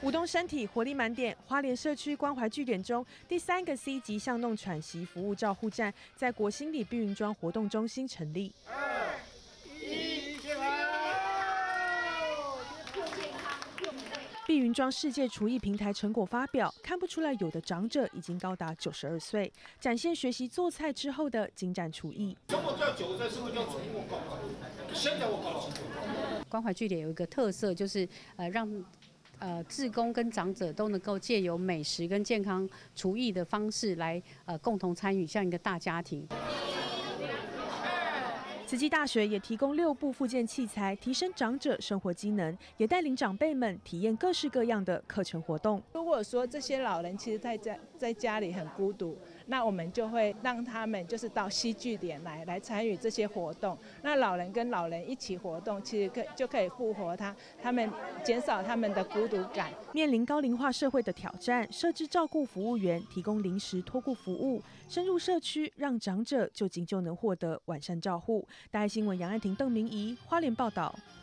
舞动身体，活力满点。花莲社区关怀据点中，第3个 C 级巷弄喘息服务照护站，在国新里碧云庄活动中心成立。碧云庄世界厨艺平台成果发表，看不出来有的长者已经高达92岁，展现学习做菜之后的精湛厨艺。 中国叫90岁，是不是叫宠物狗？现在我搞清楚。 关怀据点有一个特色，就是让志工跟长者都能够借由美食跟健康厨艺的方式来共同参与，像一个大家庭。 慈济大学也提供6部复健器材，提升长者生活机能，也带领长辈们体验各式各样的课程活动。 如果说这些老人其实在家里很孤独，那我们就会让他们就是到西据点来参与这些活动。那老人跟老人一起活动，其实就可以复活他们减少他们的孤独感。 面临高龄化社会的挑战，设置照顾服务员，提供临时托顾服务，深入社区，让长者就近就能获得完善照护。大爱新闻杨安婷、邓明仪花莲报道。